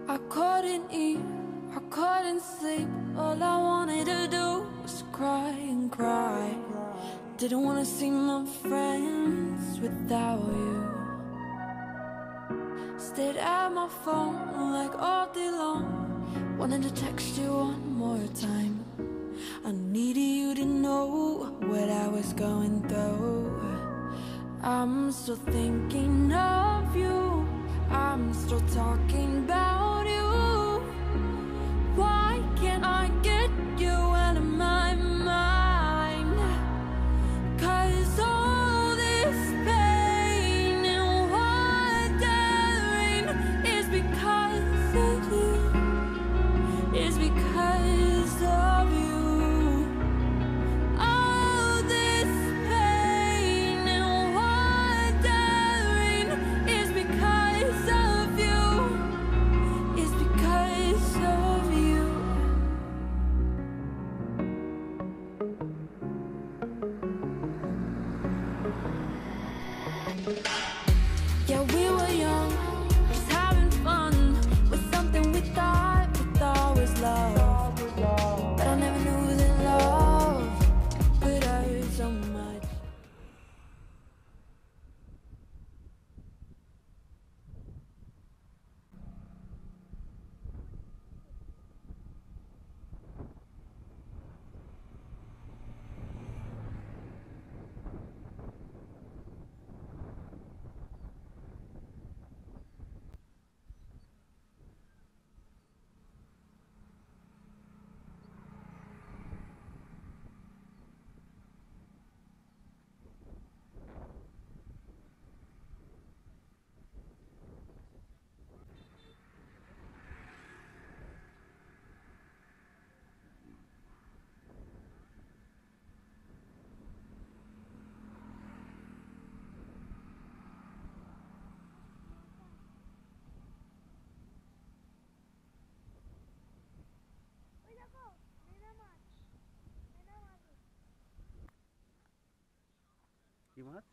I couldn't eat, I couldn't sleep. All I wanted to do was cry and cry. Didn't wanna see my friends without you. Stayed at my phone like all day long. Wanted to text you one more time. I needed you to know what I was going through. I'm still thinking of you. I'm still talking about you. Why can't I get you out of my mind? 'Cause all this pain and wondering is because of you. Is because of you. All this pain and wondering is because of you. Is because of you. Yeah, we were young, just having fun with something we thought was love. But I never knew that love could hurt so much. Gimana?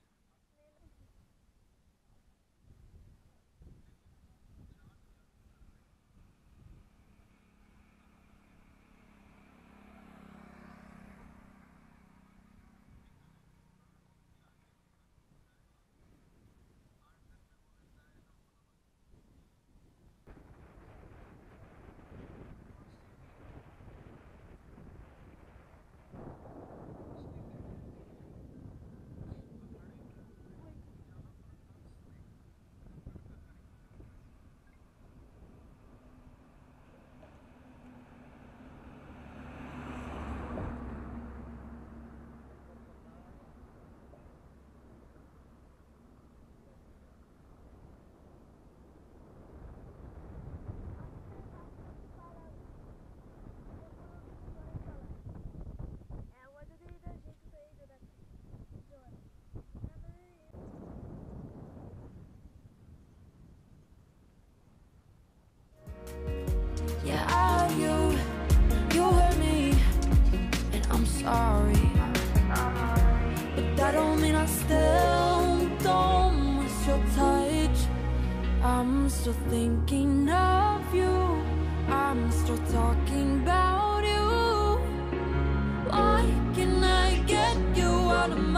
Yeah, you hurt me, and I'm sorry. But that don't mean I still don't miss your touch. I'm still thinking of you. I'm still talking about you. Why can I get you out of my